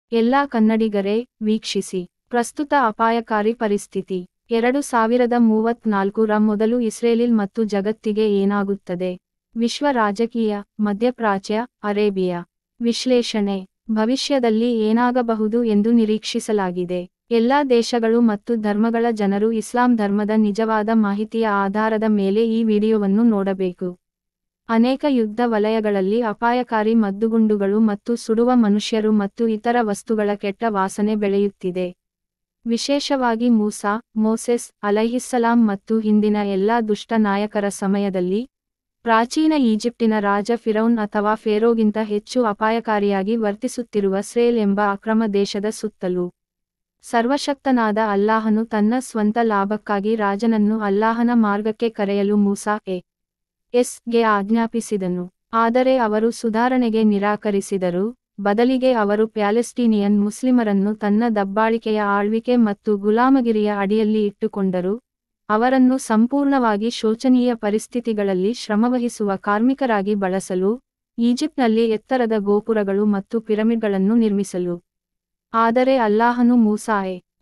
ಎಲ್ಲಾ ಕನ್ನಡಿಗರೇ ವೀಕ್ಷಿಸಿ. ಪ್ರಸ್ತುತ ಅಪಾಯಕಾರಿ ಪರಿಸ್ಥಿತಿ. 2034 ರ ಮೊದಲು ಇಸ್ರೇಲ್ ಮತ್ತು ಜಗತ್ತಿಗೆ ಏನಾಗುತ್ತದೆ? ವಿಶ್ವ ರಾಜಕೀಯ, ಮಧ್ಯಪ್ರಾಚ್ಯ, ಅರೇಬಿಯಾ. ವಿಶ್ಲೇಷಣೆ. ಭವಿಷ್ಯದಲ್ಲಿ ಏನಾಗಬಹುದು ಎಂದು ನಿರೀಕ್ಷಿಸಲಾಗಿದೆ. ಎಲ್ಲಾ ದೇಶಗಳು ಮತ್ತು ಧರ್ಮಗಳ ಜನರು ಇಸ್ಲಾಂ ಧರ್ಮದ ನಿಜವಾದ ಮಾಹಿತಿಯ ಆಧಾರದ ಮೇಲೆ ಈ ವಿಡಿಯೋವನ್ನು ನೋಡಬೇಕು. ಅನೇಕ ಯುದ್ಧ ವಲಯಗಳಲ್ಲಿ ಅಪಾಯಕಾರಿ ಮದ್ದುಗುಂಡುಗಳು ಮತ್ತು ಸುಡುವ ಮನುಷ್ಯರು ಮತ್ತು ಇತರ ವಸ್ತುಗಳ ಕೆಟ್ಟ ವಾಸನೆ ಬೆಳೆಯುತ್ತಿದೆ. ವಿಶೇಷವಾಗಿ ಮೂಸಾ, ಮೋಸೆಸ್ ಅಲೈಹಿಸ್ಸಲಾಂ ಮತ್ತು ಹಿಂದಿನ ಎಲ್ಲಾ ದುಷ್ಟ ನಾಯಕರ ಸಮಯದಲ್ಲಿ, ಪ್ರಾಚೀನ ಈಜಿಪ್ಟಿನ ರಾಜ ಫಿರೌನ್ ಅಥವಾ ಫೇರೋಗಿಂತ ಹೆಚ್ಚು ಅಪಾಯಕಾರಿಯಾಗಿ ವರ್ತಿಸುತ್ತಿರುವ ಇಸ್ರೇಲ್ ಎಂಬ ಅಕ್ರಮ ದೇಶದ ಸುತ್ತಲೂ. ಸರ್ವಶಕ್ತನಾದ ಅಲ್ಲಾಹನು ತನ್ನ ಸ್ವಂತ ಲಾಭಕ್ಕಾಗಿ ರಾಜನನ್ನು ಅಲ್ಲಾಹನ ಮಾರ್ಗಕ್ಕೆ ಕರೆಯಲು ಮೂಸಾ ಗೆ ಆಜ್ಞಾಪಿಸಿದನು. ಆದರೆ ಅವರು ಸುಧಾರಣೆಗೆ ನಿರಾಕರಿಸಿದರು, ಬದಲಿಗೆ ಅವರು ಪ್ಯಾಲೆಸ್ಟೀನಿಯನ್ ಮುಸ್ಲಿಮರನ್ನು ತನ್ನ ದಬ್ಬಾಳಿಕೆಯ ಆಳ್ವಿಕೆ ಮತ್ತು ಗುಲಾಮಗಿರಿಯ ಅಡಿಯಲ್ಲಿ ಇಟ್ಟುಕೊಂಡರು, ಅವರನ್ನು ಸಂಪೂರ್ಣವಾಗಿ ಶೋಚನೀಯ ಪರಿಸ್ಥಿತಿಗಳಲ್ಲಿ ಶ್ರಮವಹಿಸುವ ಕಾರ್ಮಿಕರಾಗಿ ಬಳಸಲು, ಈಜಿಪ್ಟ್ನಲ್ಲಿ ಎತ್ತರದ ಗೋಪುರಗಳು ಮತ್ತು ಪಿರಮಿಡ್ಗಳನ್ನು ನಿರ್ಮಿಸಲು. ಆದರೆ ಅಲ್ಲಾಹನು ಮೂಸಾ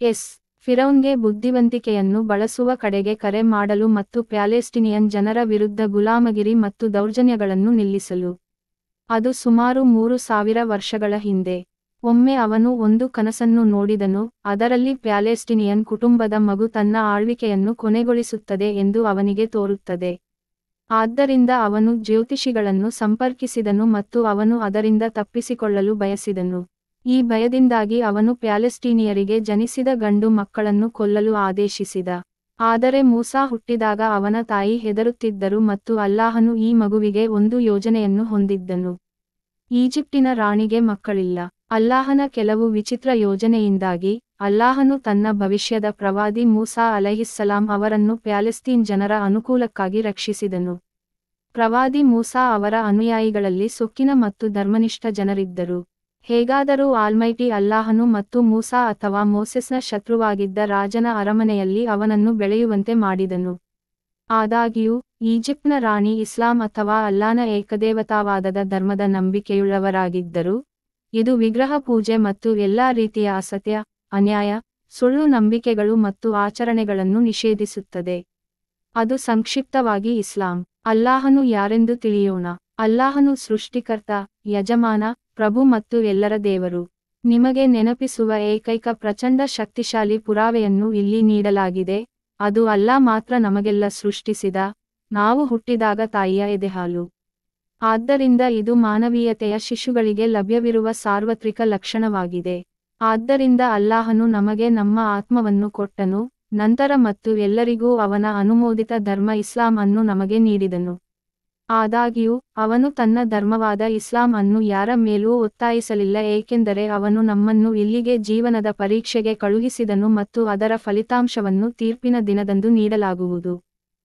ಫಿರೌನ್ಗೆ ಬುದ್ಧಿವಂತಿಕೆಯನ್ನು ಬಳಸುವ ಕಡೆಗೆ ಕರೆ ಮಾಡಲು ಮತ್ತು ಪ್ಯಾಲೆಸ್ಟಿನಿಯನ್ ಜನರ ವಿರುದ್ಧ ಗುಲಾಮಗಿರಿ ಮತ್ತು ದೌರ್ಜನ್ಯಗಳನ್ನು ನಿಲ್ಲಿಸಲು. ಅದು ಸುಮಾರು 3000 ವರ್ಷಗಳ ಹಿಂದೆ. ಒಮ್ಮೆ ಅವನು ಒಂದು ಕನಸನ್ನು ನೋಡಿದನು, ಅದರಲ್ಲಿ ಪ್ಯಾಲೆಸ್ಟಿನಿಯನ್ ಕುಟುಂಬದ ಮಗು ತನ್ನ ಆಳ್ವಿಕೆಯನ್ನು ಕೊನೆಗೊಳಿಸುತ್ತದೆ ಎಂದು ಅವನಿಗೆ ತೋರುತ್ತದೆ. ಆದ್ದರಿಂದ ಅವನು ಜ್ಯೋತಿಷಿಗಳನ್ನು ಸಂಪರ್ಕಿಸಿದನು ಮತ್ತು ಅವನು ಅದರಿಂದ ತಪ್ಪಿಸಿಕೊಳ್ಳಲು ಬಯಸಿದನು. ಈ ಭಯದಿಂದಾಗಿ ಅವನು ಪ್ಯಾಲೆಸ್ಟೀನಿಯರಿಗೆ ಜನಿಸಿದ ಗಂಡು ಮಕ್ಕಳನ್ನು ಕೊಲ್ಲಲು ಆದೇಶಿಸಿದ. ಆದರೆ ಮೂಸಾ ಹುಟ್ಟಿದಾಗ ಅವನ ತಾಯಿ ಹೆದರುತ್ತಿದ್ದರು ಮತ್ತು ಅಲ್ಲಾಹನು ಈ ಮಗುವಿಗೆ ಒಂದು ಯೋಜನೆಯನ್ನು ಹೊಂದಿದ್ದನು. ಈಜಿಪ್ಟಿನ ರಾಣಿಗೆ ಮಕ್ಕಳಿಲ್ಲ. ಅಲ್ಲಾಹನ ಕೆಲವು ವಿಚಿತ್ರ ಯೋಜನೆಯಿಂದಾಗಿ, ಅಲ್ಲಾಹನು ತನ್ನ ಭವಿಷ್ಯದ ಪ್ರವಾದಿ ಮೂಸಾ ಅಲೈಹಿಸ್ಸಲಾಂ ಅವರನ್ನು ಪ್ಯಾಲೆಸ್ತೀನ್ ಜನರ ಅನುಕೂಲಕ್ಕಾಗಿ ರಕ್ಷಿಸಿದನು. ಪ್ರವಾದಿ ಮೂಸಾ ಅವರ ಅನುಯಾಯಿಗಳಲ್ಲಿ ಸೊಕ್ಕಿನ ಮತ್ತು ಧರ್ಮನಿಷ್ಠ ಜನರಿದ್ದರು. ಹೇಗಾದರೂ ಆಲ್ಮೈಟಿ ಅಲ್ಲಾಹನು ಮತ್ತು ಮೂಸಾ ಅಥವಾ ಮೋಸೆಸ್ನ ಶತ್ರುವಾಗಿದ್ದ ರಾಜನ ಅರಮನೆಯಲ್ಲಿ ಅವನನ್ನು ಬೆಳೆಯುವಂತೆ ಮಾಡಿದನು. ಆದಾಗ್ಯೂ, ಈಜಿಪ್ಟ್ನ ರಾಣಿ ಇಸ್ಲಾಂ ಅಥವಾ ಅಲ್ಲಾನ ಏಕದೇವತಾವಾದದ ಧರ್ಮದ ನಂಬಿಕೆಯುಳ್ಳವರಾಗಿದ್ದರು. ಇದು ವಿಗ್ರಹ ಪೂಜೆ ಮತ್ತು ಎಲ್ಲಾ ರೀತಿಯ ಅಸತ್ಯ, ಅನ್ಯಾಯ, ಸುಳ್ಳು ನಂಬಿಕೆಗಳು ಮತ್ತು ಆಚರಣೆಗಳನ್ನು ನಿಷೇಧಿಸುತ್ತದೆ. ಅದು ಸಂಕ್ಷಿಪ್ತವಾಗಿ ಇಸ್ಲಾಂ. ಅಲ್ಲಾಹನು ಯಾರೆಂದು ತಿಳಿಯೋಣ. ಅಲ್ಲಾಹನು ಸೃಷ್ಟಿಕರ್ತ, ಯಜಮಾನ, ಪ್ರಭು ಮತ್ತು ಎಲ್ಲರ ದೇವರು. ನಿಮಗೆ ನೆನಪಿಸುವ ಏಕೈಕ ಪ್ರಚಂಡ ಶಕ್ತಿಶಾಲಿ ಪುರಾವೆಯನ್ನು ಇಲ್ಲಿ ನೀಡಲಾಗಿದೆ, ಅದು ಅಲ್ಲಾ ಮಾತ್ರ ನಮಗೆಲ್ಲ ಸೃಷ್ಟಿಸಿದ, ನಾವು ಹುಟ್ಟಿದಾಗ ತಾಯಿಯ ಎದೆಹಾಲು. ಆದ್ದರಿಂದ ಇದು ಮಾನವೀಯತೆಯ ಶಿಶುಗಳಿಗೆ ಲಭ್ಯವಿರುವ ಸಾರ್ವತ್ರಿಕ ಲಕ್ಷಣವಾಗಿದೆ. ಆದ್ದರಿಂದ ಅಲ್ಲಾಹನು ನಮಗೆ ನಮ್ಮ ಆತ್ಮವನ್ನು ಕೊಟ್ಟನು, ನಂತರ ಮತ್ತು ಎಲ್ಲರಿಗೂ ಅವನ ಅನುಮೋದಿತ ಧರ್ಮ ಇಸ್ಲಾಂ ಅನ್ನು ನಮಗೆ ನೀಡಿದನು. ಆದಾಗ್ಯೂ, ಅವನು ತನ್ನ ಧರ್ಮವಾದ ಇಸ್ಲಾಂ ಅನ್ನು ಯಾರ ಮೇಲೂ ಒತ್ತಾಯಿಸಲಿಲ್ಲ ಏಕೆಂದರೆ ಅವನು ನಮ್ಮನ್ನು ಇಲ್ಲಿಗೆ ಜೀವನದ ಪರೀಕ್ಷೆಗೆ ಕಳುಹಿಸಿದನು ಮತ್ತು ಅದರ ಫಲಿತಾಂಶವನ್ನು ತೀರ್ಪಿನ ದಿನದಂದು ನೀಡಲಾಗುವುದು.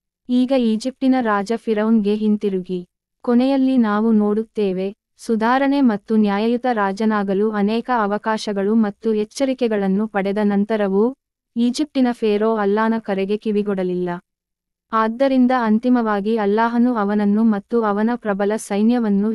ಈಗ ಈಜಿಪ್ಟಿನ ರಾಜ ಫಿರೌನ್ಗೆ ಹಿಂತಿರುಗಿ. ಕೊನೆಯಲ್ಲಿ ನಾವು ನೋಡುತ್ತೇವೆ, ಸುಧಾರಣೆ ಮತ್ತು ನ್ಯಾಯಯುತ ರಾಜನಾಗಲು ಅನೇಕ ಅವಕಾಶಗಳು ಮತ್ತು ಎಚ್ಚರಿಕೆಗಳನ್ನು ಪಡೆದ ನಂತರವೂ, ಈಜಿಪ್ಟಿನ ಫೇರೋ ಅಲ್ಲಾನ ಕರೆಗೆ ಕಿವಿಗೊಡಲಿಲ್ಲ. ಆದ್ದರಿಂದ ಅಂತಿಮವಾಗಿ ಅಲ್ಲಾಹನು ಅವನನ್ನು ಮತ್ತು ಅವನ ಪ್ರಬಲ ಸೈನ್ಯವನ್ನು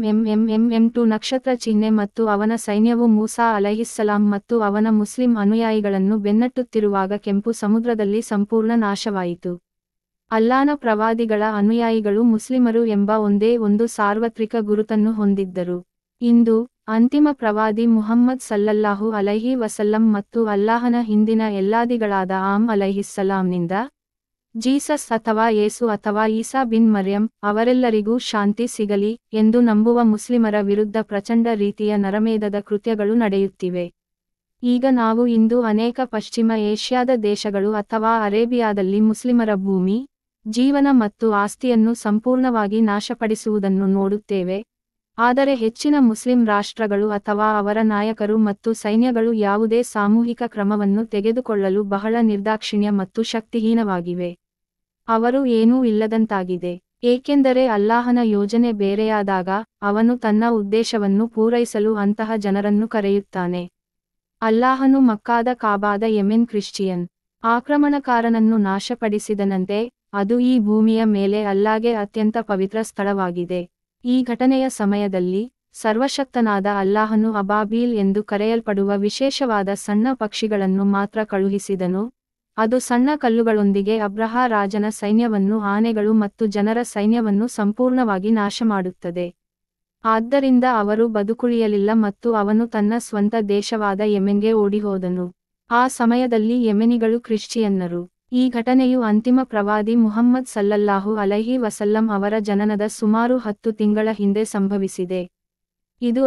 M2 ನಕ್ಷತ್ರ ಚಿಹ್ನೆ ಮತ್ತು ಅವನ ಸೈನ್ಯವು ಮೂಸಾ ಅಲೈಹಿಸ್ಸಲಾಂ ಮತ್ತು ಅವನ ಮುಸ್ಲಿಂ ಅನುಯಾಯಿಗಳನ್ನು ಬೆನ್ನಟ್ಟುತ್ತಿರುವಾಗ ಕೆಂಪು ಸಮುದ್ರದಲ್ಲಿ ಸಂಪೂರ್ಣ ನಾಶವಾಯಿತು. ಅಲ್ಲಾನ ಪ್ರವಾದಿಗಳ ಅನುಯಾಯಿಗಳು ಮುಸ್ಲಿಮರು ಎಂಬ ಒಂದೇ ಒಂದು ಸಾರ್ವತ್ರಿಕ ಗುರುತನ್ನು ಹೊಂದಿದ್ದರು. ಇಂದು, ಅಂತಿಮ ಪ್ರವಾದಿ ಮುಹಮ್ಮದ್ ಸಲ್ಲಲ್ಲಾಹು ಅಲೈಹಿ ವಸಲ್ಲಂ ಮತ್ತು ಅಲ್ಲಾಹನ ಹಿಂದಿನ ಎಲ್ಲಾದಿಗಳಾದ ಅಲೈಹಿಸ್ಸಲಾಂನಿಂದ, ಜೀಸಸ್ ಅಥವಾ ಯೇಸು ಅಥವಾ ಈಸಾ ಬಿನ್ ಮರ್ಯಂ ಅವರೆಲ್ಲರಿಗೂ ಶಾಂತಿ ಸಿಗಲಿ ಎಂದು ನಂಬುವ ಮುಸ್ಲಿಮರ ವಿರುದ್ಧ ಪ್ರಚಂಡ ರೀತಿಯ ನರಮೇಧದ ಕೃತ್ಯಗಳು ನಡೆಯುತ್ತಿವೆ. ಈಗ ನಾವು ಇಂದು ಅನೇಕ ಪಶ್ಚಿಮ ಏಷ್ಯಾದ ದೇಶಗಳು ಅಥವಾ ಅರೇಬಿಯಾದಲ್ಲಿ ಮುಸ್ಲಿಮರ ಭೂಮಿ, ಜೀವನ ಮತ್ತು ಆಸ್ತಿಯನ್ನು ಸಂಪೂರ್ಣವಾಗಿ ನಾಶಪಡಿಸುವುದನ್ನು ನೋಡುತ್ತೇವೆ. ಆದರೆ ಹೆಚ್ಚಿನ ಮುಸ್ಲಿಂ ರಾಷ್ಟ್ರಗಳು ಅಥವಾ ಅವರ ನಾಯಕರು ಮತ್ತು ಸೈನ್ಯಗಳು ಯಾವುದೇ ಸಾಮೂಹಿಕ ಕ್ರಮವನ್ನು ತೆಗೆದುಕೊಳ್ಳಲು ಬಹಳ ನಿರ್ದಾಕ್ಷಿಣ್ಯ ಮತ್ತು ಶಕ್ತಿಹೀನವಾಗಿವೆ. ಅವರು ಏನೂ ಇಲ್ಲದಂತಾಗಿದೆ. ಏಕೆಂದರೆ ಅಲ್ಲಾಹನ ಯೋಜನೆ ಬೇರೆಯಾದಾಗ, ಅವನು ತನ್ನ ಉದ್ದೇಶವನ್ನು ಪೂರೈಸಲು ಅಂತಹ ಜನರನ್ನು ಕರೆಯುತ್ತಾನೆ. ಅಲ್ಲಾಹನು ಮಕ್ಕಾದ ಕಾಬಾದ ಯೆಮೆನ್ ಕ್ರಿಶ್ಚಿಯನ್ ಆಕ್ರಮಣಕಾರನನ್ನು ನಾಶಪಡಿಸಿದನಂತೆ, ಅದು ಈ ಭೂಮಿಯ ಮೇಲೆ ಅಲ್ಲಾಗೆ ಅತ್ಯಂತ ಪವಿತ್ರ ಸ್ಥಳವಾಗಿದೆ. ಈ ಘಟನೆಯ ಸಮಯದಲ್ಲಿ, ಸರ್ವಶಕ್ತನಾದ ಅಲ್ಲಾಹನು ಅಬಾಬೀಲ್ ಎಂದು ಕರೆಯಲ್ಪಡುವ ವಿಶೇಷವಾದ ಸಣ್ಣ ಪಕ್ಷಿಗಳನ್ನು ಮಾತ್ರ ಕಳುಹಿಸಿದನು, ಅದು ಸಣ್ಣ ಕಲ್ಲುಗಳೊಂದಿಗೆ ಅಬ್ರಹ ರಾಜನ ಸೈನ್ಯವನ್ನು, ಆನೆಗಳು ಮತ್ತು ಜನರ ಸೈನ್ಯವನ್ನು ಸಂಪೂರ್ಣವಾಗಿ ನಾಶಮಾಡುತ್ತದೆ. ಆದ್ದರಿಂದ ಅವರು ಬದುಕುಳಿಯಲಿಲ್ಲ ಮತ್ತು ಅವನು ತನ್ನ ಸ್ವಂತ ದೇಶವಾದ ಯೆಮೆನ್ಗೆ ಓಡಿಹೋದನು. ಆ ಸಮಯದಲ್ಲಿ ಯೆಮೆನಿಗಳು ಕ್ರಿಶ್ಚಿಯನ್ನರು. ಈ ಘಟನೆಯು ಅಂತಿಮ ಪ್ರವಾದಿ ಮುಹಮ್ಮದ್ ಸಲ್ಲಲ್ಲಾಹು ಅಲೈಹಿ ವಸಲ್ಲಂ ಅವರ ಜನನದ ಸುಮಾರು 10 ತಿಂಗಳ ಹಿಂದೆ ಸಂಭವಿಸಿದೆ. ಇದು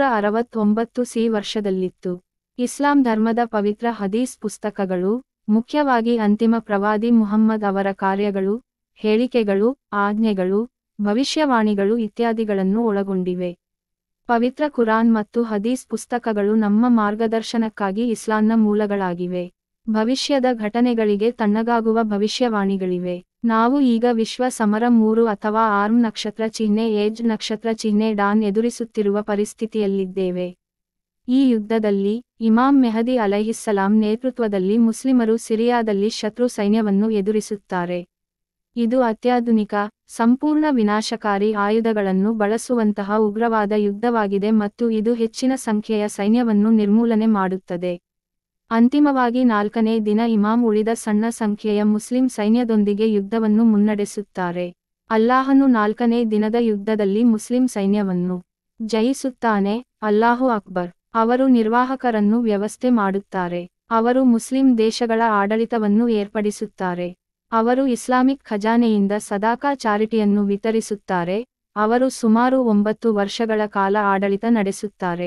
569 ಸಿ ವರ್ಷದಲ್ಲಿತ್ತು. ಇಸ್ಲಾಂ ಧರ್ಮದ ಪವಿತ್ರ ಹದೀಸ್ ಪುಸ್ತಕಗಳು, ಮುಖ್ಯವಾಗಿ ಅಂತಿಮ ಪ್ರವಾದಿ ಮುಹಮ್ಮದ್ ಅವರ ಕಾರ್ಯಗಳು, ಹೇಳಿಕೆಗಳು, ಆಜ್ಞೆಗಳು, ಭವಿಷ್ಯವಾಣಿಗಳು ಇತ್ಯಾದಿಗಳನ್ನು ಒಳಗೊಂಡಿವೆ. ಪವಿತ್ರ ಕುರಾನ್ ಮತ್ತು ಹದೀಸ್ ಪುಸ್ತಕಗಳು ನಮ್ಮ ಮಾರ್ಗದರ್ಶನಕ್ಕಾಗಿ ಇಸ್ಲಾಂನ ಮೂಲಗಳಾಗಿವೆ. ಭವಿಷ್ಯದ ಘಟನೆಗಳಿಗೆ ತಣ್ಣಗಾಗುವ ಭವಿಷ್ಯವಾಣಿಗಳಿವೆ. ನಾವು ಈಗ ವಿಶ್ವ ಸಮರ 3 ಅಥವಾ ಆರ್ಮ್ ನಕ್ಷತ್ರ ಚಿಹ್ನೆ ಏಜ್ ನಕ್ಷತ್ರ ಚಿಹ್ನೆ ಡಾನ್ ಎದುರಿಸುತ್ತಿರುವ ಪರಿಸ್ಥಿತಿಯಲ್ಲಿದ್ದೇವೆ. ಈ ಯುದ್ಧದಲ್ಲಿ ಇಮಾಮ್ ಮೆಹದಿ ಅಲೈಹಿಸ್ಸಲಾಂ ನೇತೃತ್ವದಲ್ಲಿ ಮುಸ್ಲಿಮರು ಸಿರಿಯಾದಲ್ಲಿ ಶತ್ರು ಸೈನ್ಯವನ್ನು ಎದುರಿಸುತ್ತಾರೆ. ಇದು ಅತ್ಯಾಧುನಿಕ, ಸಂಪೂರ್ಣ ವಿನಾಶಕಾರಿ ಆಯುಧಗಳನ್ನು ಬಳಸುವಂತಹ ಉಗ್ರವಾದ ಯುದ್ಧವಾಗಿದೆ ಮತ್ತು ಇದು ಹೆಚ್ಚಿನ ಸಂಖ್ಯೆಯ ಸೈನ್ಯವನ್ನು ನಿರ್ಮೂಲನೆ ಮಾಡುತ್ತದೆ. ಅಂತಿಮವಾಗಿ 4ನೇ ದಿನ ಇಮಾಮ್ ಉಳಿದ ಸಣ್ಣ ಸಂಖ್ಯೆಯ ಮುಸ್ಲಿಂ ಸೈನ್ಯದೊಂದಿಗೆ ಯುದ್ಧವನ್ನು ಮುನ್ನಡೆಸುತ್ತಾರೆ. ಅಲ್ಲಾಹನು 4ನೇ ದಿನದ ಯುದ್ಧದಲ್ಲಿ ಮುಸ್ಲಿಂ ಸೈನ್ಯವನ್ನು ಜಯಿಸುತ್ತಾನೆ. ಅಲ್ಲಾಹು ಅಕ್ಬರ್. ಅವರು ನಿರ್ವಾಹಕರನ್ನು ವ್ಯವಸ್ಥೆ ಮಾಡುತ್ತಾರೆ. ಅವರು ಮುಸ್ಲಿಂ ದೇಶಗಳ ಆಡಳಿತವನ್ನು ಏರ್ಪಡಿಸುತ್ತಾರೆ. ಅವರು ಇಸ್ಲಾಮಿಕ್ ಖಜಾನೆಯಿಂದ ಸದಾಕಾ ಚಾರಿಟಿಯನ್ನು ವಿತರಿಸುತ್ತಾರೆ. ಅವರು ಸುಮಾರು 9 ವರ್ಷಗಳ ಕಾಲ ಆಡಳಿತ ನಡೆಸುತ್ತಾರೆ.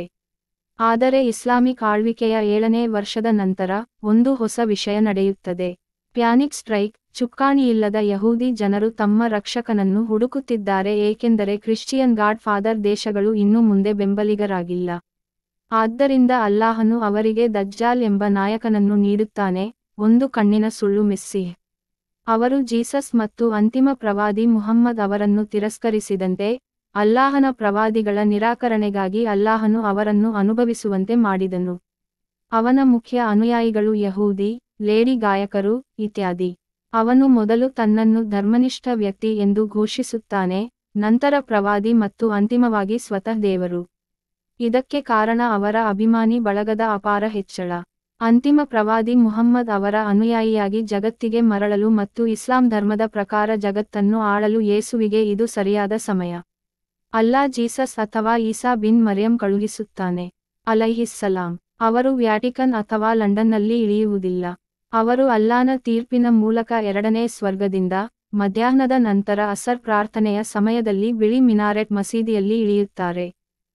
ಆದರೆ ಇಸ್ಲಾಮಿಕ್ ಆಳ್ವಿಕೆಯ 7ನೇ ವರ್ಷದ ನಂತರ ಒಂದು ಹೊಸ ವಿಷಯ ನಡೆಯುತ್ತದೆ. Panic strike. ಚುಕ್ಕಾಣಿಯಿಲ್ಲದ ಯಹೂದಿ ಜನರು ತಮ್ಮ ರಕ್ಷಕನನ್ನು ಹುಡುಕುತ್ತಿದ್ದಾರೆ ಏಕೆಂದರೆ ಕ್ರಿಶ್ಚಿಯನ್ ಗಾಡ್ ಫಾದರ್ ದೇಶಗಳು ಇನ್ನು ಮುಂದೆ ಬೆಂಬಲಿಗರಾಗಿಲ್ಲ. ಆದ್ದರಿಂದ ಅಲ್ಲಾಹನು ಅವರಿಗೆ ದಜ್ಜಾಲ್ ಎಂಬ ನಾಯಕನನ್ನು ನೀಡುತ್ತಾನೆ, ಒಂದು ಕಣ್ಣಿನ ಸುಳ್ಳು ಮೆಸ್ಸಿಹ್. ಅವರು ಜೀಸಸ್ ಮತ್ತು ಅಂತಿಮ ಪ್ರವಾದಿ ಮುಹಮ್ಮದ್ ಅವರನ್ನು ತಿರಸ್ಕರಿಸಿದಂತೆ, ಅಲ್ಲಾಹನ ಪ್ರವಾದಿಗಳ ನಿರಾಕರಣೆಗಾಗಿ ಅಲ್ಲಾಹನು ಅವರನ್ನು ಅನುಭವಿಸುವಂತೆ ಮಾಡಿದನು. ಅವನ ಮುಖ್ಯ ಅನುಯಾಯಿಗಳು ಯಹೂದಿ, ಲೇಡಿ ಗಾಯಕರು, ಇತ್ಯಾದಿ. ಅವನು ಮೊದಲು ತನ್ನನ್ನು ಧರ್ಮನಿಷ್ಠ ವ್ಯಕ್ತಿ ಎಂದು ಘೋಷಿಸುತ್ತಾನೆ, ನಂತರ ಪ್ರವಾದಿ ಮತ್ತು ಅಂತಿಮವಾಗಿ ಸ್ವತಃ ದೇವರು. ಇದಕ್ಕೆ ಕಾರಣ ಅವರ ಅಭಿಮಾನಿ ಬಳಗದ ಅಪಾರ ಹೆಚ್ಚಳ. ಅಂತಿಮ ಪ್ರವಾದಿ ಮುಹಮ್ಮದ್ ಅವರ ಅನುಯಾಯಿಯಾಗಿ ಜಗತ್ತಿಗೆ ಮರಳಲು ಮತ್ತು ಇಸ್ಲಾಂ ಧರ್ಮದ ಪ್ರಕಾರ ಜಗತ್ತನ್ನು ಆಳಲು ಯೇಸುವಿಗೆ ಇದು ಸರಿಯಾದ ಸಮಯ. ಅಲ್ಲಾ ಜೀಸಸ್ ಅಥವಾ ಈಸಾ ಬಿನ್ ಮರಿಯಂ ಕಳುಹಿಸುತ್ತಾನೆ. ಅಲೈಹಿಸ್ಸಲಾಂ. ಅವರು ವ್ಯಾಟಿಕನ್ ಅಥವಾ ಲಂಡನ್ನಲ್ಲಿ ಇಳಿಯುವುದಿಲ್ಲ. ಅವರು ಅಲ್ಲಾನ ತೀರ್ಪಿನ ಮೂಲಕ 2ನೇ ಸ್ವರ್ಗದಿಂದ, ಮಧ್ಯಾಹ್ನದ ನಂತರ ಅಸರ್ ಪ್ರಾರ್ಥನೆಯ ಸಮಯದಲ್ಲಿ ಬಿಳಿ ಮಿನಾರೆಟ್ ಮಸೀದಿಯಲ್ಲಿ ಇಳಿಯುತ್ತಾರೆ.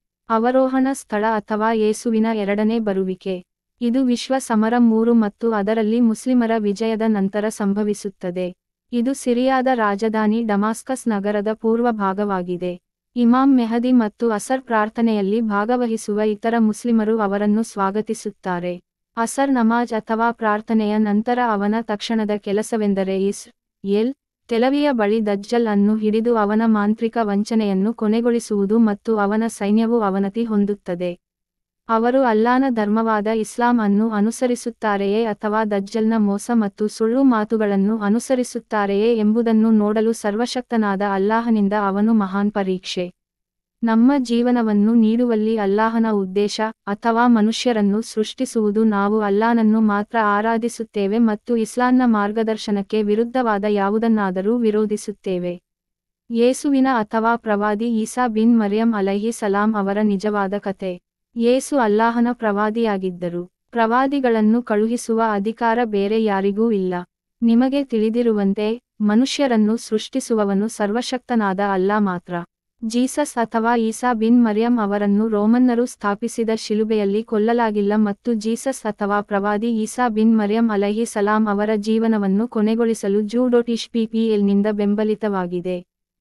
ಅವರೋಹಣ ಸ್ಥಳ ಅಥವಾ ಯೇಸುವಿನ 2ನೇ ಬರುವಿಕೆ. ಇದು ವಿಶ್ವ ಸಮರ 3 ಮತ್ತು ಅದರಲ್ಲಿ ಮುಸ್ಲಿಮರ ವಿಜಯದ ನಂತರ ಸಂಭವಿಸುತ್ತದೆ. ಇದು ಸಿರಿಯಾದ ರಾಜಧಾನಿ ಡಮಾಸ್ಕಸ್ ನಗರದ ಪೂರ್ವ ಭಾಗವಾಗಿದೆ. ಇಮಾಮ್ ಮೆಹದಿ ಮತ್ತು ಅಸರ್ ಪ್ರಾರ್ಥನೆಯಲ್ಲಿ ಭಾಗವಹಿಸುವ ಇತರ ಮುಸ್ಲಿಮರು ಅವರನ್ನು ಸ್ವಾಗತಿಸುತ್ತಾರೆ. ಅಸರ್ ನಮಾಜ್ ಅಥವಾ ಪ್ರಾರ್ಥನೆಯ ನಂತರ ಅವನ ತಕ್ಷಣದ ಕೆಲಸವೆಂದರೆ ಇಸ್ರಾಯೇಲ್ ತೆಲವಿಯ ಬಳಿ ದಜ್ಜಲ್ ಅನ್ನು ಹಿಡಿದು ಅವನ ಮಾಂತ್ರಿಕ ವಂಚನೆಯನ್ನು ಕೊನೆಗೊಳಿಸುವುದು ಮತ್ತು ಅವನ ಸೈನ್ಯವು ಅವನತಿ ಹೊಂದುತ್ತದೆ. ಅವರು ಅಲ್ಲಾನ ಧರ್ಮವಾದ ಇಸ್ಲಾಂ ಅನ್ನು ಅನುಸರಿಸುತ್ತಾರೆಯೇ ಅಥವಾ ದಜ್ಜಲ್ನ ಮೋಸ ಮತ್ತು ಸುಳ್ಳು ಮಾತುಗಳನ್ನು ಅನುಸರಿಸುತ್ತಾರೆಯೇ ಎಂಬುದನ್ನು ನೋಡಲು ಸರ್ವಶಕ್ತನಾದ ಅಲ್ಲಾಹನಿಂದ ಅವನು ಮಹಾನ್ ಪರೀಕ್ಷೆ. ನಮ್ಮ ಜೀವನವನ್ನು ನೀಡುವಲ್ಲಿ ಅಲ್ಲಾಹನ ಉದ್ದೇಶ, ಅಥವಾ ಮನುಷ್ಯರನ್ನು ಸೃಷ್ಟಿಸುವುದು. ನಾವು ಅಲ್ಲಾನನ್ನು ಮಾತ್ರ ಆರಾಧಿಸುತ್ತೇವೆ ಮತ್ತು ಇಸ್ಲಾಂನ ಮಾರ್ಗದರ್ಶನಕ್ಕೆ ವಿರುದ್ಧವಾದ ಯಾವುದನ್ನಾದರೂ ವಿರೋಧಿಸುತ್ತೇವೆ. ಯೇಸುವಿನ ಅಥವಾ ಪ್ರವಾದಿ ಈಸಾ ಬಿನ್ ಮರಿಯಂ ಅಲೈಹಿ ಸಲಾಂ ಅವರ ನಿಜವಾದ ಕತೆ. ಯೇಸು ಅಲ್ಲಾಹನ ಪ್ರವಾದಿಯಾಗಿದ್ದರು. ಪ್ರವಾದಿಗಳನ್ನು ಕಳುಹಿಸುವ ಅಧಿಕಾರ ಬೇರೆ ಯಾರಿಗೂ ಇಲ್ಲ. ನಿಮಗೆ ತಿಳಿದಿರುವಂತೆ, ಮನುಷ್ಯರನ್ನು ಸೃಷ್ಟಿಸುವವನು ಸರ್ವಶಕ್ತನಾದ ಅಲ್ಲಾ ಮಾತ್ರ. ಜೀಸಸ್ ಅಥವಾ ಈಸಾ ಬಿನ್ ಮರಿಯಂ ಅವರನ್ನು ರೋಮನ್ನರು ಸ್ಥಾಪಿಸಿದ ಶಿಲುಬೆಯಲ್ಲಿ ಕೊಲ್ಲಲಾಗಿಲ್ಲ ಮತ್ತು ಜೀಸಸ್ ಅಥವಾ ಪ್ರವಾದಿ ಈಸಾ ಬಿನ್ ಮರಿಯಂ ಅಲೈಹಿ ಸಲಾಂ ಅವರ ಜೀವನವನ್ನು ಕೊನೆಗೊಳಿಸಲು ಜೂಡೋಟಿಶ್ ppl ನಿಂದ ಬೆಂಬಲಿತವಾಗಿದೆ.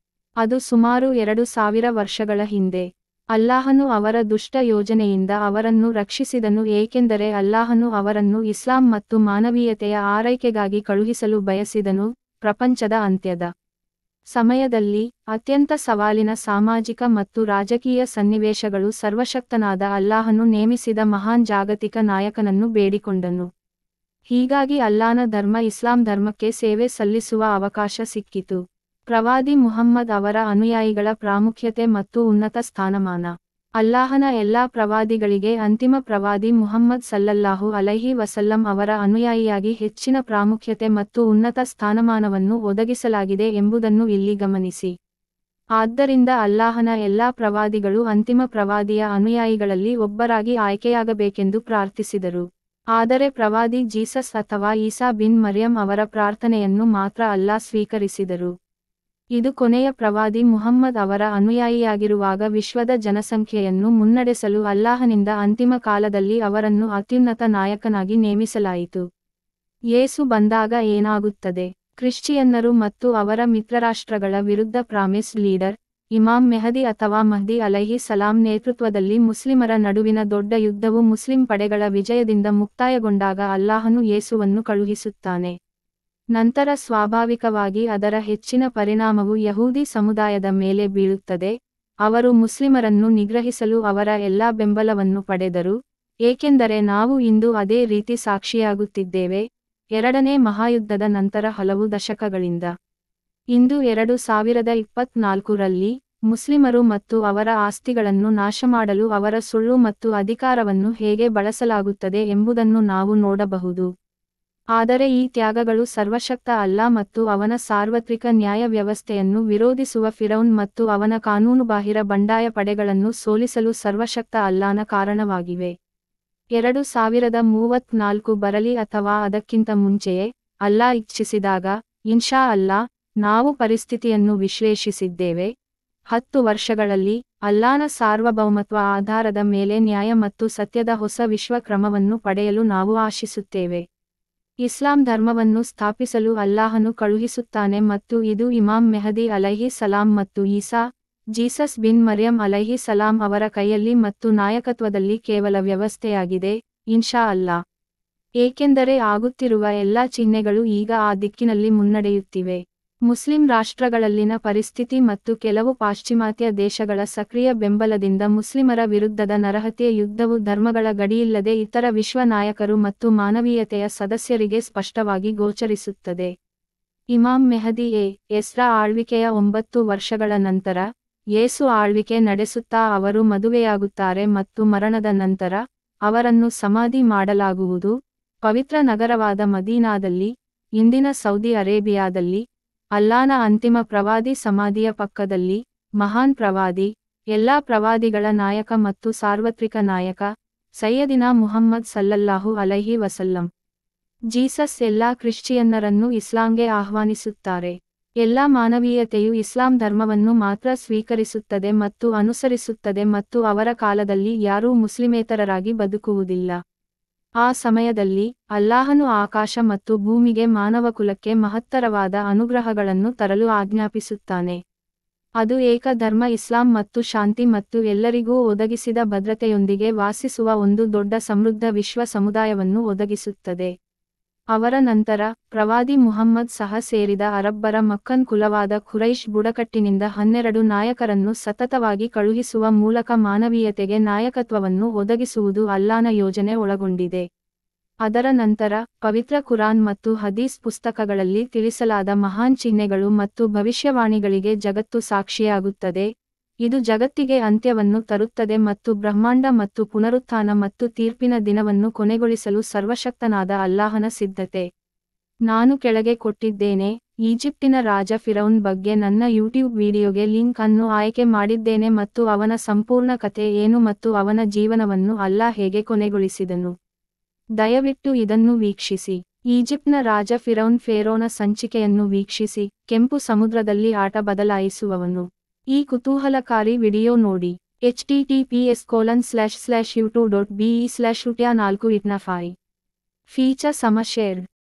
ಅದು ಸುಮಾರು 2000 ವರ್ಷಗಳ ಹಿಂದೆ. ಅಲ್ಲಾಹನು ಅವರ ದುಷ್ಟ ಯೋಜನೆಯಿಂದ ಅವರನ್ನು ರಕ್ಷಿಸಿದನು ಏಕೆಂದರೆ ಅಲ್ಲಾಹನು ಅವರನ್ನು ಇಸ್ಲಾಂ ಮತ್ತು ಮಾನವೀಯತೆಯ ಆರೈಕೆಗಾಗಿ ಕಳುಹಿಸಲು ಬಯಸಿದನು. ಪ್ರಪಂಚದ ಅಂತ್ಯದ ಸಮಯದಲ್ಲಿ ಅತ್ಯಂತ ಸವಾಲಿನ ಸಾಮಾಜಿಕ ಮತ್ತು ರಾಜಕೀಯ ಸನ್ನಿವೇಶಗಳು ಸರ್ವಶಕ್ತನಾದ ಅಲ್ಲಾಹನು ನೇಮಿಸಿದ ಮಹಾನ್ ಜಾಗತಿಕ ನಾಯಕನನ್ನು ಬೇಡಿಕೊಂಡನು. ಹೀಗಾಗಿ ಅಲ್ಲಾನ ಧರ್ಮ ಇಸ್ಲಾಂ ಧರ್ಮಕ್ಕೆ ಸೇವೆ ಸಲ್ಲಿಸುವ ಅವಕಾಶ ಸಿಕ್ಕಿತು. ಪ್ರವಾದಿ ಮುಹಮ್ಮದ್ ಅವರ ಅನುಯಾಯಿಗಳ ಪ್ರಾಮುಖ್ಯತೆ ಮತ್ತು ಉನ್ನತ ಸ್ಥಾನಮಾನ. ಅಲ್ಲಾಹನ ಎಲ್ಲಾ ಪ್ರವಾದಿಗಳಿಗೆ ಅಂತಿಮ ಪ್ರವಾದಿ ಮುಹಮ್ಮದ್ ಸಲ್ಲಲ್ಲಾಹು ಅಲೈಹಿ ವಸಲ್ಲಂ ಅವರ ಅನುಯಾಯಿಯಾಗಿ ಹೆಚ್ಚಿನ ಪ್ರಾಮುಖ್ಯತೆ ಮತ್ತು ಉನ್ನತ ಸ್ಥಾನಮಾನವನ್ನು ಒದಗಿಸಲಾಗಿದೆ ಎಂಬುದನ್ನು ಇಲ್ಲಿ ಗಮನಿಸಿ. ಆದ್ದರಿಂದ ಅಲ್ಲಾಹನ ಎಲ್ಲಾ ಪ್ರವಾದಿಗಳು ಅಂತಿಮ ಪ್ರವಾದಿಯ ಅನುಯಾಯಿಗಳಲ್ಲಿ ಒಬ್ಬರಾಗಿ ಆಯ್ಕೆಯಾಗಬೇಕೆಂದು ಪ್ರಾರ್ಥಿಸಿದರು. ಆದರೆ ಪ್ರವಾದಿ ಜೀಸಸ್ ಅಥವಾ ಈಸಾ ಬಿನ್ ಮರ್ಯಂ ಅವರ ಪ್ರಾರ್ಥನೆಯನ್ನು ಮಾತ್ರ ಅಲ್ಲಾಹ್ ಸ್ವೀಕರಿಸಿದರು. ಇದು ಕೊನೆಯ ಪ್ರವಾದಿ ಮುಹಮ್ಮದ್ ಅವರ ಅನುಯಾಯಿಯಾಗಿರುವಾಗ ವಿಶ್ವದ ಜನಸಂಖ್ಯೆಯನ್ನು ಮುನ್ನಡೆಸಲು ಅಲ್ಲಾಹನಿಂದ ಅಂತಿಮ ಕಾಲದಲ್ಲಿ ಅವರನ್ನು ಅತ್ಯುನ್ನತ ನಾಯಕನಾಗಿ ನೇಮಿಸಲಾಯಿತು. ಯೇಸು ಬಂದಾಗ ಏನಾಗುತ್ತದೆ? ಕ್ರಿಶ್ಚಿಯನ್ನರು ಮತ್ತು ಅವರ ಮಿತ್ರರಾಷ್ಟ್ರಗಳ ವಿರುದ್ಧ ಪ್ರಾಮಿಸ್ ಲೀಡರ್, ಇಮಾಮ್ ಮೆಹದಿ ಅಥವಾ ಮಹ್ದಿ ಅಲೈಹಿ ಸಲಾಂ ನೇತೃತ್ವದಲ್ಲಿ ಮುಸ್ಲಿಮರ ನಡುವಿನ ದೊಡ್ಡ ಯುದ್ಧವು ಮುಸ್ಲಿಂ ಪಡೆಗಳ ವಿಜಯದಿಂದ ಮುಕ್ತಾಯಗೊಂಡಾಗ ಅಲ್ಲಾಹನು ಯೇಸುವನ್ನು ಕಳುಹಿಸುತ್ತಾನೆ. ನಂತರ ಸ್ವಾಭಾವಿಕವಾಗಿ ಅದರ ಹೆಚ್ಚಿನ ಪರಿಣಾಮವು ಯಹೂದಿ ಸಮುದಾಯದ ಮೇಲೆ ಬೀಳುತ್ತದೆ. ಅವರು ಮುಸ್ಲಿಮರನ್ನು ನಿಗ್ರಹಿಸಲು ಅವರ ಎಲ್ಲಾ ಬೆಂಬಲವನ್ನು ಪಡೆದರು, ಏಕೆಂದರೆ ನಾವು ಇಂದು ಅದೇ ರೀತಿ ಸಾಕ್ಷಿಯಾಗುತ್ತಿದ್ದೇವೆ. ಎರಡನೇ ಮಹಾಯುದ್ಧದ ನಂತರ ಹಲವು ದಶಕಗಳಿಂದ ಇಂದು 2024ರಲ್ಲಿ ಮುಸ್ಲಿಮರು ಮತ್ತು ಅವರ ಆಸ್ತಿಗಳನ್ನು ನಾಶಮಾಡಲು ಅವರ ಸುಳ್ಳು ಮತ್ತು ಅಧಿಕಾರವನ್ನು ಹೇಗೆ ಬಳಸಲಾಗುತ್ತದೆ ಎಂಬುದನ್ನು ನಾವು ನೋಡಬಹುದು. ಆದರೆ ಈ ತ್ಯಾಗಗಳು ಸರ್ವಶಕ್ತ ಅಲ್ಲಾಹ್ ಮತ್ತು ಅವನ ಸಾರ್ವತ್ರಿಕ ನ್ಯಾಯ ವ್ಯವಸ್ಥೆಯನ್ನು ವಿರೋಧಿಸುವ ಫಿರೌನ್ ಮತ್ತು ಅವನ ಕಾನೂನುಬಾಹಿರ ಬಂಡಾಯ ಪಡೆಗಳನ್ನು ಸೋಲಿಸಲು ಸರ್ವಶಕ್ತ ಅಲ್ಲಾಹನ ಕಾರಣವಾಗಿವೆ. 2034 ಬರಲಿ ಅಥವಾ ಅದಕ್ಕಿಂತ ಮುಂಚೆಯೇ, ಅಲ್ಲಾಹ್ ಇಚ್ಛಿಸಿದಾಗ, ಇನ್ಶಾ ಅಲ್ಲಾ, ನಾವು ಪರಿಸ್ಥಿತಿಯನ್ನು ವಿಶ್ಲೇಷಿಸಿದ್ದೇವೆ. 10 ವರ್ಷಗಳಲ್ಲಿ, ಅಲ್ಲಾಹನ ಸಾರ್ವಭೌಮತ್ವ ಆಧಾರದ ಮೇಲೆ ನ್ಯಾಯ ಮತ್ತು ಸತ್ಯದ ಹೊಸ ವಿಶ್ವ ಕ್ರಮವನ್ನು ಪಡೆಯಲು ನಾವು ಆಶಿಸುತ್ತೇವೆ. ಇಸ್ಲಾಂ ಧರ್ಮವನ್ನು ಸ್ಥಾಪಿಸಲು ಅಲ್ಲಾಹನು ಕಳುಹಿಸುತ್ತಾನೆ ಮತ್ತು ಇದು ಇಮಾಮ್ ಮೆಹದಿ ಅಲೈಹಿ ಸಲಾಂ ಮತ್ತು ಈಸಾ, ಜೀಸಸ್ ಬಿನ್ ಮರ್ಯಂ ಅಲೈಹಿ ಸಲಾಂ ಅವರ ಕೈಯಲ್ಲಿ ಮತ್ತು ನಾಯಕತ್ವದಲ್ಲಿ ಕೇವಲ ವ್ಯವಸ್ಥೆಯಾಗಿದೆ, ಇನ್ಶಾ ಅಲ್ಲಾ. ಏಕೆಂದರೆ ಆಗುತ್ತಿರುವ ಎಲ್ಲಾ ಚಿಹ್ನೆಗಳು ಈಗ ಆ ದಿಕ್ಕಿನಲ್ಲಿ ಮುನ್ನಡೆಯುತ್ತಿವೆ. ಮುಸ್ಲಿಂ ರಾಷ್ಟ್ರಗಳಲ್ಲಿನ ಪರಿಸ್ಥಿತಿ ಮತ್ತು ಕೆಲವು ಪಾಶ್ಚಿಮಾತ್ಯ ದೇಶಗಳ ಸಕ್ರಿಯ ಬೆಂಬಲದಿಂದ ಮುಸ್ಲಿಮರ ವಿರುದ್ಧದ ನರಹತ್ಯೆ ಯುದ್ಧವು ಧರ್ಮಗಳ ಗಡಿಯಿಲ್ಲದೆ ಇತರ ವಿಶ್ವ ನಾಯಕರು ಮತ್ತು ಮಾನವೀಯತೆಯ ಸದಸ್ಯರಿಗೆ ಸ್ಪಷ್ಟವಾಗಿ ಗೋಚರಿಸುತ್ತದೆ. ಇಮಾಮ್ ಮೆಹದಿ ಎಸ್ರ ಆಳ್ವಿಕೆಯ 9 ವರ್ಷಗಳ ನಂತರ, ಯೇಸು ಆಳ್ವಿಕೆ ನಡೆಸುತ್ತಾ ಅವರು ಮದುವೆಯಾಗುತ್ತಾರೆ ಮತ್ತು ಮರಣದ ನಂತರ, ಅವರನ್ನು ಸಮಾಧಿ ಮಾಡಲಾಗುವುದು, ಪವಿತ್ರ ನಗರವಾದ ಮದೀನಾದಲ್ಲಿ, ಇಂದಿನ ಸೌದಿ ಅರೇಬಿಯಾದಲ್ಲಿ, ಅಲ್ಲಾಹನ ಅಂತಿಮ ಪ್ರವಾದಿ ಸಮಾಧಿಯ ಪಕ್ಕದಲ್ಲಿ. ಮಹಾನ್ ಪ್ರವಾದಿ, ಎಲ್ಲಾ ಪ್ರವಾದಿಗಳ ನಾಯಕ ಮತ್ತು ಸಾರ್ವತ್ರಿಕ ನಾಯಕ, ಸಯ್ಯದಿನಾ ಮುಹಮ್ಮದ್ ಸಲ್ಲಲ್ಲಾಹು ಅಲೈಹಿ ವಸಲ್ಲಂ. ಜೀಸಸ್ ಎಲ್ಲಾ ಕ್ರಿಶ್ಚಿಯನ್ನರನ್ನು ಇಸ್ಲಾಂಗೆ ಆಹ್ವಾನಿಸುತ್ತಾರೆ. ಎಲ್ಲಾ ಮಾನವೀಯತೆಯು ಇಸ್ಲಾಂ ಧರ್ಮವನ್ನು ಮಾತ್ರ ಸ್ವೀಕರಿಸುತ್ತದೆ ಮತ್ತು ಅನುಸರಿಸುತ್ತದೆ ಮತ್ತು ಅವರ ಕಾಲದಲ್ಲಿ ಯಾರೂ ಮುಸ್ಲಿಮೇತರರಾಗಿ ಬದುಕುವುದಿಲ್ಲ. ಆ ಸಮಯದಲ್ಲಿ, ಅಲ್ಲಾಹನು ಆಕಾಶ ಮತ್ತು ಭೂಮಿಗೆ ಮಾನವಕುಲಕ್ಕೆ ಮಹತ್ತರವಾದ ಅನುಗ್ರಹಗಳನ್ನು ತರಲು ಆಜ್ಞಾಪಿಸುತ್ತಾನೆ. ಅದು ಏಕ ಧರ್ಮ ಇಸ್ಲಾಂ ಮತ್ತು ಶಾಂತಿ ಮತ್ತು ಎಲ್ಲರಿಗೂ ಒದಗಿಸಿದ ಭದ್ರತೆಯೊಂದಿಗೆ ವಾಸಿಸುವ ಒಂದು ದೊಡ್ಡ ಸಮೃದ್ಧ ವಿಶ್ವ ಸಮುದಾಯವನ್ನು ಒದಗಿಸುತ್ತದೆ. ಅವರ ನಂತರ, ಪ್ರವಾದಿ ಮುಹಮ್ಮದ್ ಸಹ ಸೇರಿದ ಅರಬ್ಬರ ಮಕ್ಕನ್ ಕುಲವಾದ ಖುರೈಶ್ ಬುಡಕಟ್ಟಿನಿಂದ 12 ನಾಯಕರನ್ನು ಸತತವಾಗಿ ಕಳುಹಿಸುವ ಮೂಲಕ ಮಾನವೀಯತೆಗೆ ನಾಯಕತ್ವವನ್ನು ಒದಗಿಸುವುದು ಅಲ್ಲಾಹನ ಯೋಜನೆ ಒಳಗೊಂಡಿದೆ. ಅದರ ನಂತರ, ಪವಿತ್ರ ಕುರಾನ್ ಮತ್ತು ಹದೀಸ್ ಪುಸ್ತಕಗಳಲ್ಲಿ ತಿಳಿಸಲಾದ ಮಹಾನ್ ಚಿಹ್ನೆಗಳು ಮತ್ತು ಭವಿಷ್ಯವಾಣಿಗಳಿಗೆ ಜಗತ್ತು ಸಾಕ್ಷಿಯಾಗುತ್ತದೆ. ಇದು ಜಗತ್ತಿಗೆ ಅಂತ್ಯವನ್ನು ತರುತ್ತದೆ ಮತ್ತು ಬ್ರಹ್ಮಾಂಡ ಮತ್ತು ಪುನರುತ್ಥಾನ ಮತ್ತು ತೀರ್ಪಿನ ದಿನವನ್ನು ಕೊನೆಗೊಳಿಸಲು ಸರ್ವಶಕ್ತನಾದ ಅಲ್ಲಾಹನ ಸಿದ್ಧತೆ. ನಾನು ಕೆಳಗೆ ಕೊಟ್ಟಿದ್ದೇನೆ. ಈಜಿಪ್ಟಿನ ರಾಜ ಫಿರೌನ್ ಬಗ್ಗೆ ನನ್ನ ಯೂಟ್ಯೂಬ್ ವಿಡಿಯೋಗೆ ಲಿಂಕ್ ಅನ್ನು ಆಯ್ಕೆ ಮಾಡಿದ್ದೇನೆ ಮತ್ತು ಅವನ ಸಂಪೂರ್ಣ ಕಥೆ ಏನು ಮತ್ತು ಅವನ ಜೀವನವನ್ನು ಅಲ್ಲಾಹ್ ಹೇಗೆ ಕೊನೆಗೊಳಿಸಿದನು. ದಯವಿಟ್ಟು ಇದನ್ನು ವೀಕ್ಷಿಸಿ. ಈಜಿಪ್ಟ್ನ ರಾಜ ಫಿರೌನ್ ಫೇರೋನ ಸಂಚಿಕೆಯನ್ನು ವೀಕ್ಷಿಸಿ. ಕೆಂಪು ಸಮುದ್ರದಲ್ಲಿ ಆಟ ಬದಲಾಯಿಸುವವನು. ಈ ಕುತೂಹಲಕಾರಿ ವಿಡಿಯೋ ನೋಡಿ. https://youtube.be/utya4itna5 ಫೀಚರ್ ಶೇರ್ಡ್.